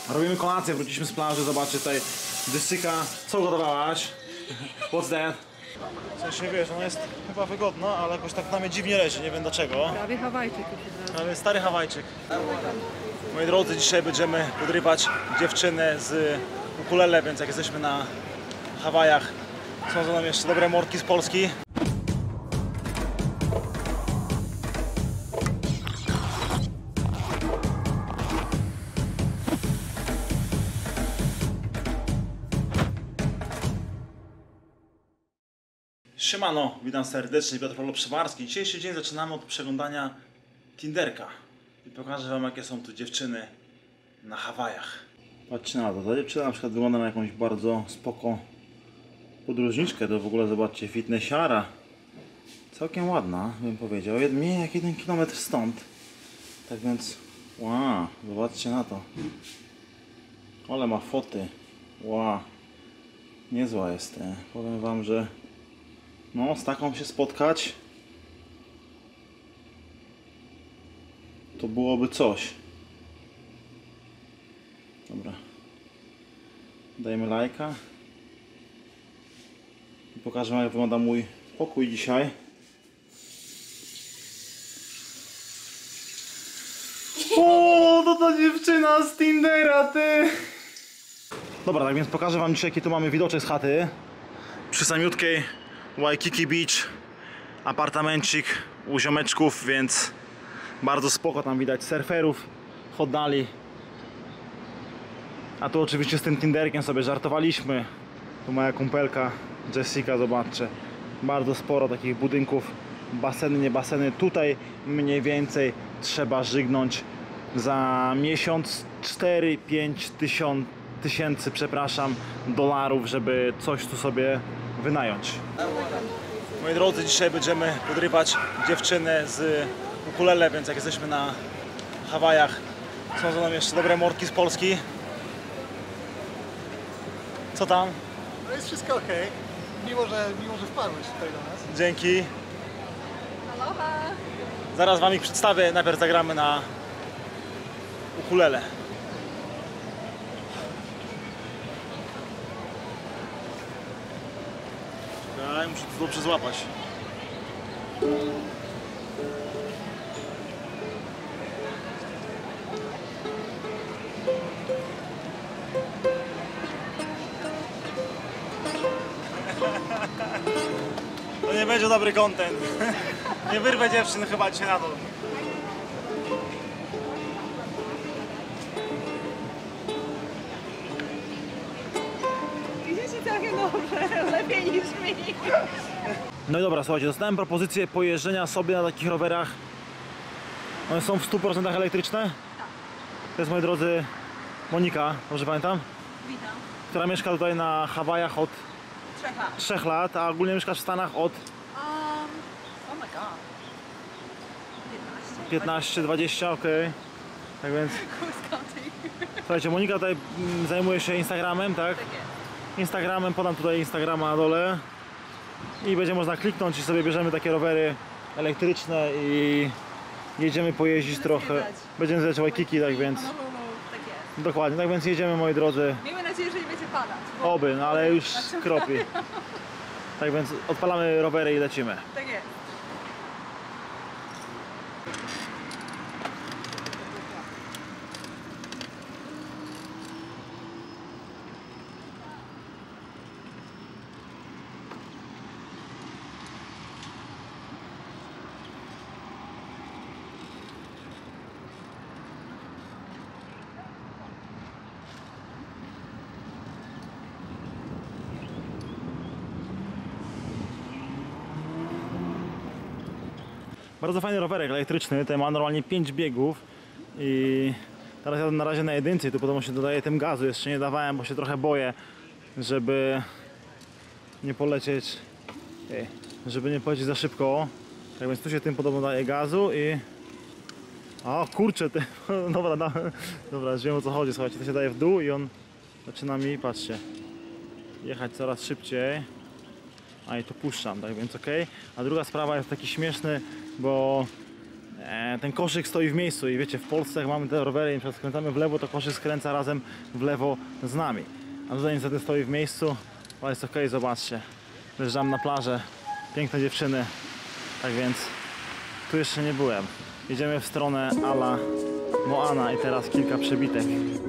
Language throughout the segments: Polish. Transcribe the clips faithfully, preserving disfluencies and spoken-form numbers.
Robimy kolację, wróciliśmy z plaży, zobaczcie tutaj dysyka. Co ugotowałaś? What's that? W sensie wiesz, ona jest chyba wygodna, ale jakoś tak na mnie dziwnie leży, nie wiem dlaczego. Prawie Hawajczyk. Ale stary Hawajczyk. Moi drodzy, dzisiaj będziemy podrywać dziewczynę z ukulele, więc jak jesteśmy na Hawajach, są za nami jeszcze dobre mordki z Polski. Siemano, witam serdecznie, Piotr Paweł Przewarski. Dzisiejszy dzień zaczynamy od przeglądania Tinderka i pokażę wam, jakie są tu dziewczyny na Hawajach. Patrzcie na to, ta dziewczyna na przykład wygląda na jakąś bardzo spoko podróżniczkę, to w ogóle zobaczcie, fitnessiara. Całkiem ładna, bym powiedział, mniej jak jeden kilometr stąd. Tak więc, wow, zobaczcie na to. Ale ma foty, wow, niezła jest. Powiem wam, że no, z taką się spotkać to byłoby coś. Dobra. Dajmy lajka. I pokażę wam, jak wygląda mój pokój dzisiaj. O, to ta dziewczyna z Tindera, ty! Dobra, tak więc pokażę wam dzisiaj, jaki tu mamy widoczek z chaty. Przy samiutkiej Waikiki Beach, apartamencik u ziomeczków, więc bardzo spoko, tam widać surferów w oddali. A tu oczywiście z tym Tinderkiem sobie żartowaliśmy. Tu moja kumpelka Jessica, zobaczcie. Bardzo sporo takich budynków, baseny, nie baseny. Tutaj mniej więcej trzeba żygnąć za miesiąc cztery pięć tysięcy, przepraszam, dolarów, żeby coś tu sobie wynająć. Moi drodzy, dzisiaj będziemy podrywać dziewczynę z ukulele, więc jak jesteśmy na Hawajach, są za nami jeszcze dobre mordki z Polski. Co tam? No jest wszystko ok, mimo że, mimo że wpadłeś tutaj do nas. Dzięki. Aloha! Zaraz wam ich przedstawię, najpierw zagramy na ukulele. Czekaj, muszę to dobrze złapać. To nie będzie dobry content. Nie wyrwę dziewczyn chyba dzisiaj na dół. Idzie ci całkiem dobrze, lepiej niż mi. No i dobra, słuchajcie, dostałem propozycję pojeżdżenia sobie na takich rowerach. One są w stu procentach elektryczne. Tak. To jest, moi drodzy, Monika, dobrze pamiętam? Witam. Która mieszka tutaj na Hawajach od Trzech lat. trzech lat, a ogólnie mieszkasz w Stanach od Um, oh my god. piętnaście? piętnaście dwadzieścia, okej. Okay. Tak więc, słuchajcie, Monika tutaj mm, zajmuje się Instagramem, tak? Tak jest. Instagramem, podam tutaj Instagrama na dole. I będzie można kliknąć i sobie bierzemy takie rowery elektryczne i jedziemy pojeździć Będziemy trochę. zwiedzać. Będziemy zwiedzać Waikiki, tak więc. No, no, no, tak jest. Dokładnie, tak więc jedziemy, moi drodzy. Miejmy nadzieję, że nie będzie padać. bo- Oby, no ale już kropi. Tak więc odpalamy rowery i lecimy. Tak jest. Bardzo fajny rowerek elektryczny, ten ma normalnie pięć biegów i teraz jadę na razie na jedynce i tu potem się dodaje tym gazu, jeszcze nie dawałem, bo się trochę boję, żeby nie polecieć, żeby nie polecieć za szybko. Tak więc tu się tym podobno daje gazu i... O kurczę, ty... dobra, no, dobra, już wiem, o co chodzi, słuchajcie, to się daje w dół i on zaczyna mi, patrzcie, jechać coraz szybciej. A i to puszczam, tak więc ok. A druga sprawa jest taki śmieszny, bo e, ten koszyk stoi w miejscu i wiecie, w Polsce jak mamy te rowery i skręcamy w lewo, to koszyk skręca razem w lewo z nami. A tutaj niestety stoi w miejscu, ale jest ok, zobaczcie. Wjeżdżam na plażę, piękne dziewczyny, tak więc tu jeszcze nie byłem. Jedziemy w stronę Ala Moana i teraz kilka przebitek.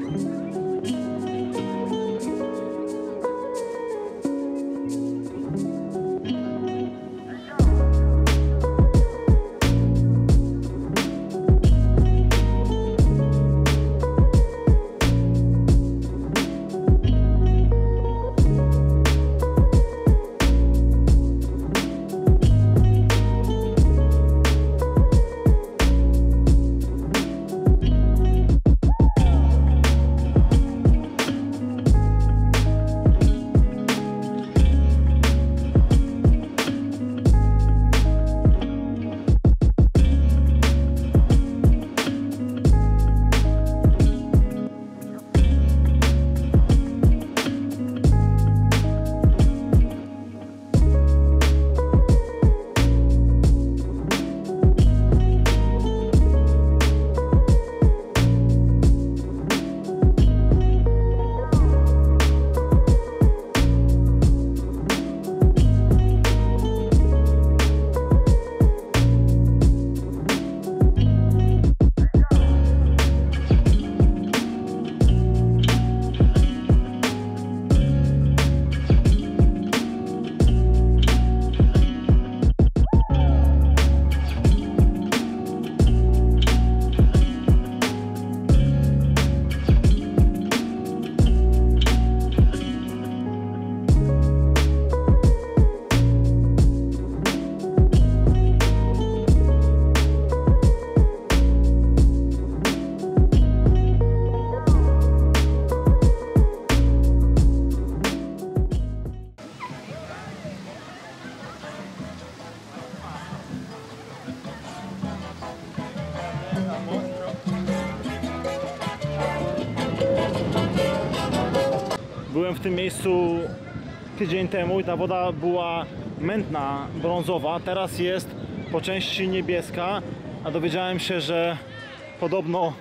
Byłem w tym miejscu tydzień temu i ta woda była mętna, brązowa, teraz jest po części niebieska, a dowiedziałem się, że podobno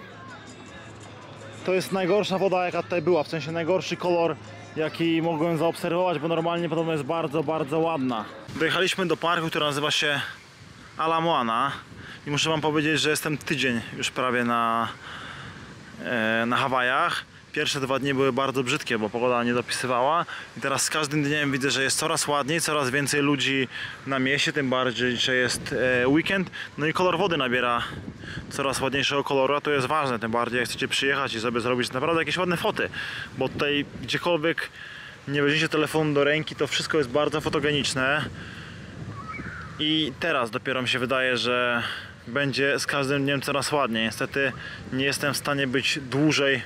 to jest najgorsza woda, jaka tutaj była, w sensie najgorszy kolor, jaki mogłem zaobserwować, bo normalnie podobno jest bardzo, bardzo ładna. Dojechaliśmy do parku, który nazywa się Ala Moana i muszę wam powiedzieć, że jestem tydzień już prawie na, e, na Hawajach. Pierwsze dwa dni były bardzo brzydkie, bo pogoda nie dopisywała i teraz z każdym dniem widzę, że jest coraz ładniej, coraz więcej ludzi na mieście, tym bardziej, że jest e, weekend, no i kolor wody nabiera coraz ładniejszego koloru, a to jest ważne, tym bardziej jak chcecie przyjechać i sobie zrobić naprawdę jakieś ładne foty, bo tutaj gdziekolwiek nie weźmiecie telefonu do ręki, to wszystko jest bardzo fotogeniczne i teraz dopiero mi się wydaje, że będzie z każdym dniem coraz ładniej. Niestety nie jestem w stanie być dłużej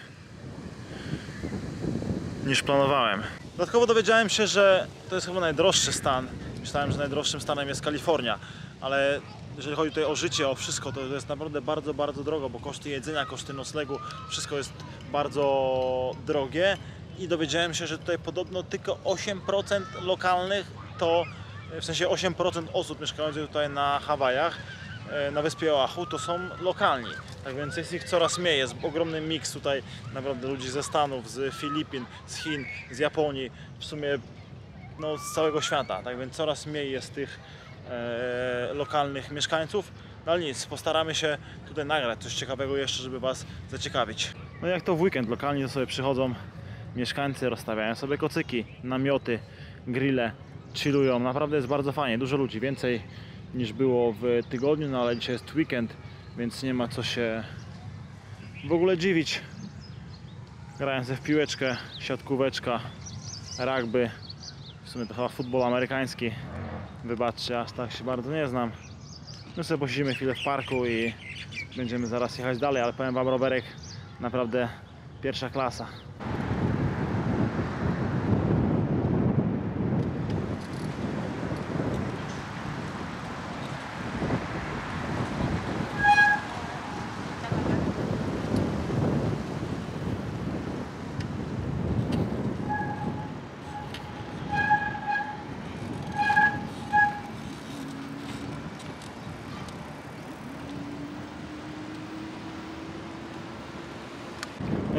niż planowałem. Dodatkowo dowiedziałem się, że to jest chyba najdroższy stan. Myślałem, że najdroższym stanem jest Kalifornia, ale jeżeli chodzi tutaj o życie, o wszystko, to jest naprawdę bardzo, bardzo drogo, bo koszty jedzenia, koszty noclegu, wszystko jest bardzo drogie i dowiedziałem się, że tutaj podobno tylko osiem procent lokalnych, to w sensie osiem procent osób mieszkających tutaj na Hawajach, na wyspie Oahu, to są lokalni. Tak więc jest ich coraz mniej, jest ogromny miks tutaj naprawdę ludzi ze Stanów, z Filipin, z Chin, z Japonii, w sumie no, z całego świata. Tak więc coraz mniej jest tych e, lokalnych mieszkańców. No ale nic, postaramy się tutaj nagrać coś ciekawego jeszcze, żeby was zaciekawić. No jak to w weekend, lokalni to sobie przychodzą mieszkańcy, rozstawiają sobie kocyki, namioty, grille, chillują. Naprawdę jest bardzo fajnie, dużo ludzi, więcej niż było w tygodniu, no ale dzisiaj jest weekend, więc nie ma co się w ogóle dziwić. Grają sobie w piłeczkę, siatkóweczka, rugby, w sumie to chyba futbol amerykański. Wybaczcie, aż tak się bardzo nie znam. My sobie posiedzimy chwilę w parku i będziemy zaraz jechać dalej, ale powiem wam, rowerek naprawdę pierwsza klasa.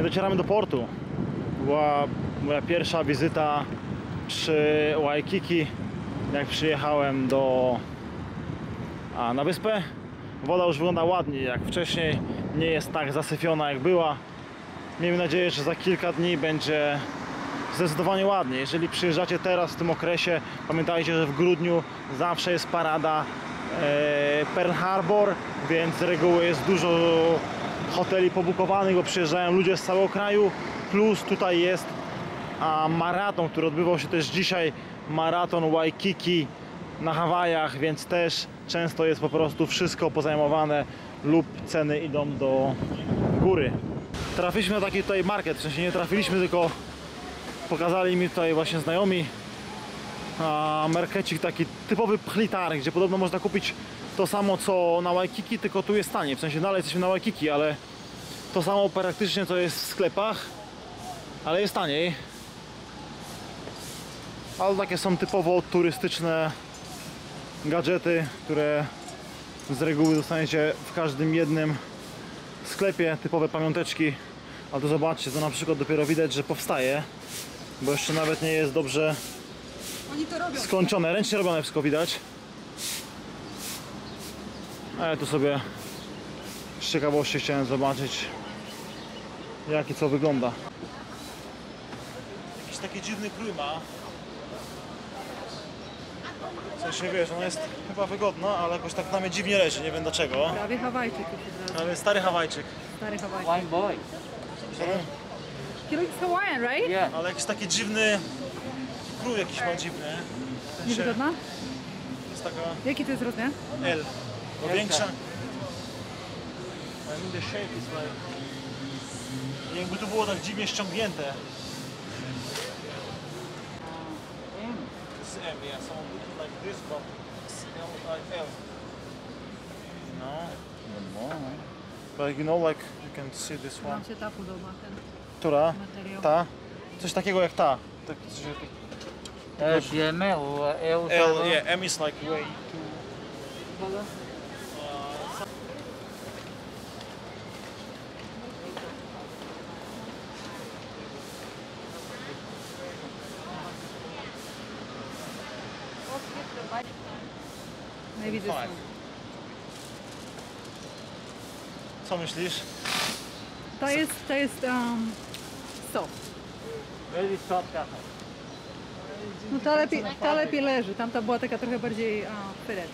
docieramy do portu. Była moja pierwsza wizyta przy Waikiki, jak przyjechałem do, a, na wyspę. Woda już wygląda ładnie jak wcześniej, nie jest tak zasyfiona jak była. Miejmy nadzieję, że za kilka dni będzie zdecydowanie ładniej. Jeżeli przyjeżdżacie teraz w tym okresie, pamiętajcie, że w grudniu zawsze jest parada e, Pearl Harbor, więc z reguły jest dużo hoteli pobukowanych, bo przyjeżdżają ludzie z całego kraju, plus tutaj jest a, maraton, który odbywał się też dzisiaj, maraton Waikiki na Hawajach, więc też często jest po prostu wszystko pozajmowane lub ceny idą do góry. Trafiliśmy na taki tutaj market, w sensie nie trafiliśmy, tylko pokazali mi tutaj właśnie znajomi a, markecik taki typowy pchlitar, gdzie podobno można kupić to samo co na Waikiki, tylko tu jest taniej, w sensie dalej jesteśmy na Waikiki, ale to samo praktycznie co jest w sklepach, ale jest taniej. Ale takie są typowo turystyczne gadżety, które z reguły dostaniecie w każdym jednym sklepie, typowe pamiąteczki. Ale to zobaczcie, to na przykład dopiero widać, że powstaje, bo jeszcze nawet nie jest dobrze Oni to robią. skończone, ręcznie robione wszystko widać. A ja tu sobie z ciekawości chciałem zobaczyć, jak i co wygląda. Jakiś taki dziwny krój ma. W sensie wiesz, ona jest chyba wygodna, ale jakoś tak na mnie dziwnie leży, nie wiem dlaczego. Prawie Hawajczyk już od razu. Ale stary Hawajczyk. Stary Hawajczyk. One boy. He looks Hawaiian, right? Yeah. Ale jakiś taki dziwny krój jakiś ma dziwny. W sensie Niewygodna? jest taka Jaki to jest rozmiar? L. Bo L, większa. tak. I mean the shape is like... Jakby tu było tak dziwnie ściągnięte. This is M, yeah. So I'm looking like this, but it's L, like L. No, no, no. But you know, like you can see this one. Nam się ta podoba, ten Która? materiał. Ta? Coś takiego jak ta. Tak, coś, Uh, G M L, uh, L. L, yeah, M is like way too... Maybe this Fine. one. Co myślisz? To jest, to jest um, soft. Very soft cotton. No ta lepiej, ta lepiej leży, tamta była taka trochę bardziej uh, fitted.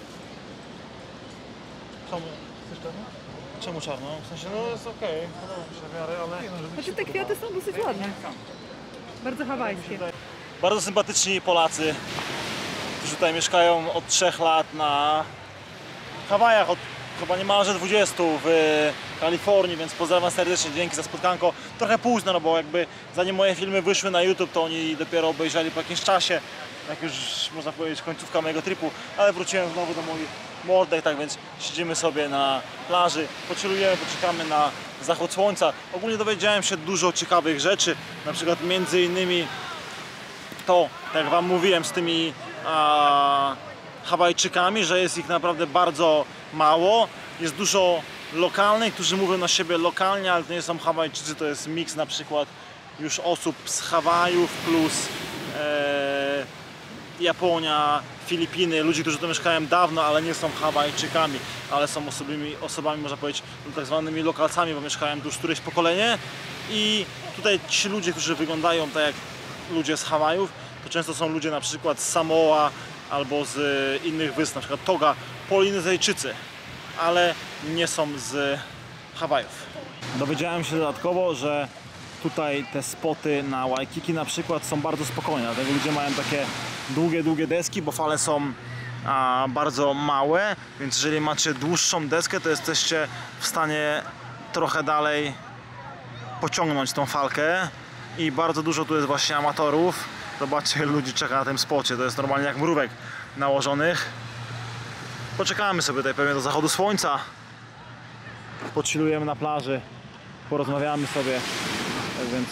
Czemu? Chcesz czarno? Czemu czarno? W sensie, no jest okej, podoba mi się w miarę, ale... Znaczy te kwiaty są dosyć ładne. Bardzo hawajskie. Bardzo sympatyczni Polacy, którzy tutaj mieszkają od trzech lat na Hawajach, od chyba niemalże dwudziestu w Kalifornii, więc pozdrawiam serdecznie, dzięki za spotkanko. Trochę późno, no bo jakby zanim moje filmy wyszły na YouTube, to oni dopiero obejrzeli po jakimś czasie, jak już można powiedzieć końcówka mojego tripu, ale wróciłem znowu do moich mordek, tak więc siedzimy sobie na plaży, poczylujemy, poczekamy na zachód słońca. Ogólnie dowiedziałem się dużo ciekawych rzeczy, na przykład między innymi to, tak jak wam mówiłem, z tymi a, Hawajczykami, że jest ich naprawdę bardzo mało. Jest dużo lokalnych, którzy mówią na siebie lokalnie, ale to nie są Hawajczycy, to jest miks na przykład już osób z Hawajów plus e, Japonia, Filipiny, ludzi, którzy tu mieszkają dawno, ale nie są Hawajczykami, ale są osobami, osobami można powiedzieć, tak zwanymi lokalcami, bo mieszkają tu już któreś pokolenie. I tutaj ci ludzie, którzy wyglądają tak jak ludzie z Hawajów, to często są ludzie na przykład z Samoa albo z innych wysp, na przykład Toga, Polinezyjczycy, ale nie są z Hawajów. Dowiedziałem się dodatkowo, że tutaj te spoty na Waikiki na przykład są bardzo spokojne, dlatego ludzie mają takie długie, długie deski, bo fale są a, bardzo małe, więc jeżeli macie dłuższą deskę, to jesteście w stanie trochę dalej pociągnąć tą falkę i bardzo dużo tu jest właśnie amatorów. Zobaczcie, ile ludzi czeka na tym spocie, to jest normalnie jak mrówek nałożonych. Poczekamy sobie tutaj pewnie do zachodu słońca, pochillujemy na plaży, porozmawiamy sobie, tak więc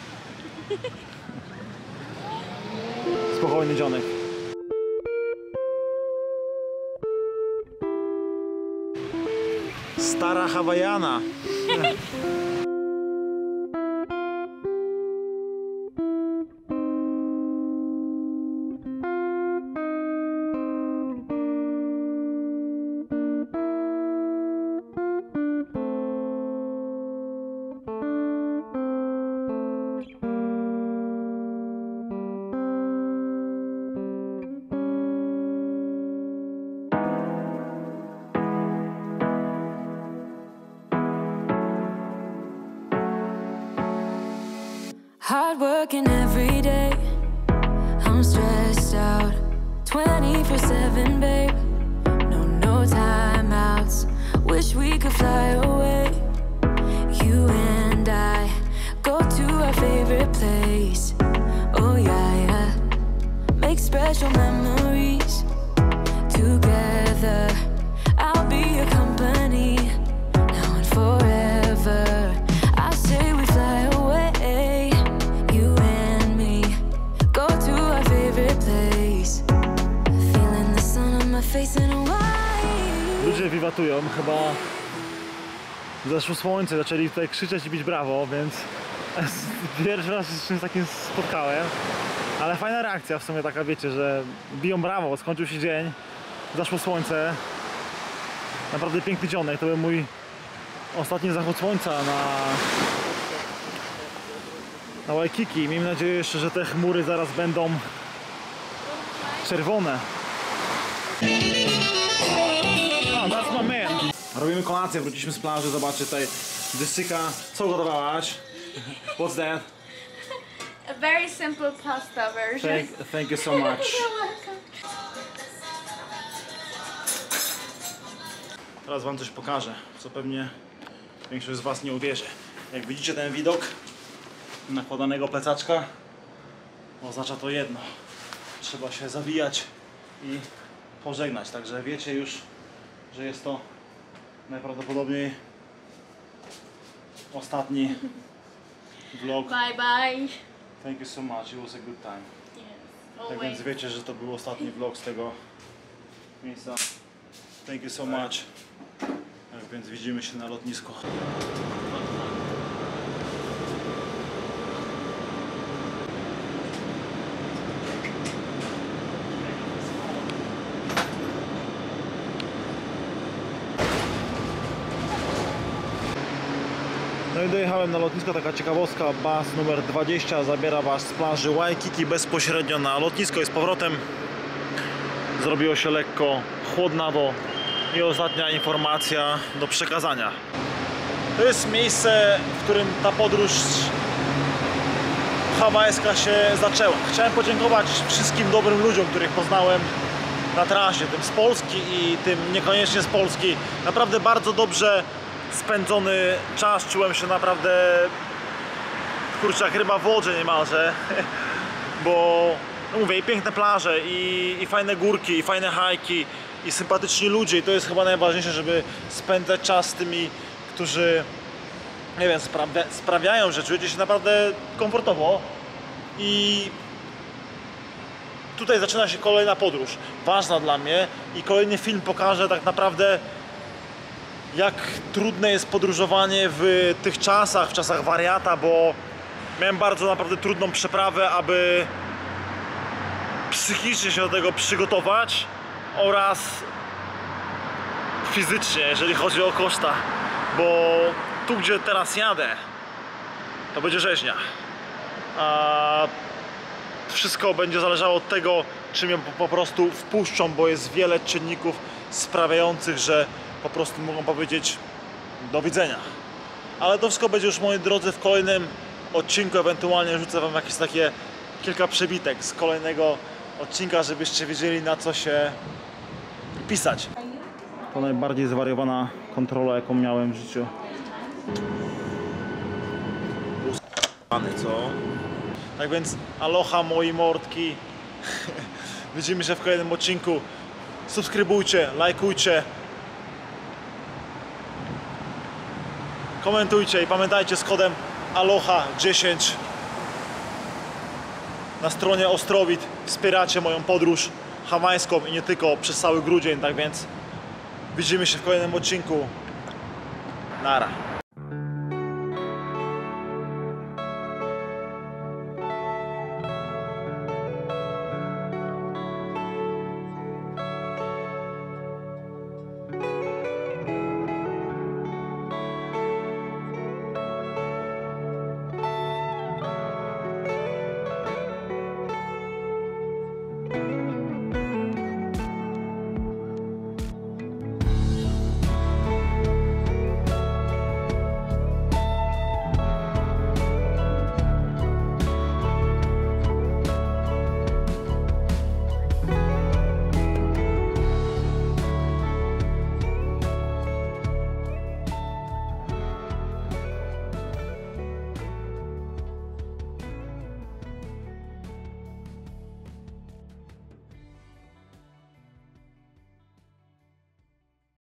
spokojny dzionek. Stara Hawajana. Hard working every day. I'm stressed out twenty-four seven, babe. No, no timeouts. Wish we could fly away. You and I go to our favorite place. Oh yeah, yeah. Make special memories together. I'll be your company now and forever. I say we fly away, you and me. Go to our favorite place. Feeling the sun on my face in a while. Ludzie wiwatują, chyba zeszło słońce, zaczęli tutaj krzyczeć i bić brawo, więc pierwszy raz się z czymś takim spotkałem. Ale fajna reakcja w sumie taka, wiecie, że biją brawo, skończył się dzień, zaszło słońce. Naprawdę piękny dzionek, to był mój ostatni zachód słońca na, na Waikiki. Miejmy nadzieję jeszcze, że te chmury zaraz będą czerwone. Oh, that's my man. Robimy kolację, wróciliśmy z plaży, zobaczcie tutaj Jessica, co gotowałaś? What's that? A very simple pasta version. Thank, thank you so much. You're welcome. Teraz wam coś pokażę, co pewnie większość z was nie uwierzy. Jak widzicie ten widok nakładanego plecaczka, oznacza to jedno. Trzeba się zawijać i pożegnać. Także wiecie już, że jest to najprawdopodobniej ostatni vlog. Bye bye. Thank you so much, it was a good time. Yes. Tak więc wiecie, że to był ostatni vlog z tego miejsca. Thank you so much. Tak więc widzimy się na lotnisku. No i dojechałem na lotnisko, taka ciekawostka, bus numer dwadzieścia zabiera was z plaży Waikiki bezpośrednio na lotnisko i z powrotem. Zrobiło się lekko chłodnawo i ostatnia informacja do przekazania. To jest miejsce, w którym ta podróż hawajska się zaczęła. Chciałem podziękować wszystkim dobrym ludziom, których poznałem na trasie, tym z Polski i tym niekoniecznie z Polski. Naprawdę bardzo dobrze spędzony czas, czułem się naprawdę kurczę jak ryba w wodzie niemalże, bo no mówię, i piękne plaże, i, i fajne górki, i fajne hajki, i sympatyczni ludzie, i to jest chyba najważniejsze, żeby spędzać czas z tymi, którzy nie wiem, sprawia, sprawiają, że czujecie się naprawdę komfortowo. I tutaj zaczyna się kolejna podróż, ważna dla mnie, i kolejny film pokaże tak naprawdę, jak trudne jest podróżowanie w tych czasach, w czasach wariata, bo miałem bardzo naprawdę trudną przeprawę, aby psychicznie się do tego przygotować oraz fizycznie, jeżeli chodzi o koszta, bo tu, gdzie teraz jadę, to będzie rzeźnia, a wszystko będzie zależało od tego, czy mnie po prostu wpuszczą, bo jest wiele czynników sprawiających, że po prostu mogą powiedzieć do widzenia. Ale to wszystko będzie już, moi drodzy, w kolejnym odcinku. Ewentualnie rzucę wam jakieś takie kilka przebitek z kolejnego odcinka, żebyście wiedzieli, na co się pisać. To najbardziej zwariowana kontrola, jaką miałem w życiu. Co? Tak więc aloha, moi mordki. Widzimy się w kolejnym odcinku. Subskrybujcie, lajkujcie, komentujcie i pamiętajcie, z kodem aloha dziesięć na stronie Ostrowit wspieracie moją podróż hawajską i nie tylko przez cały grudzień. Tak więc widzimy się w kolejnym odcinku. Nara.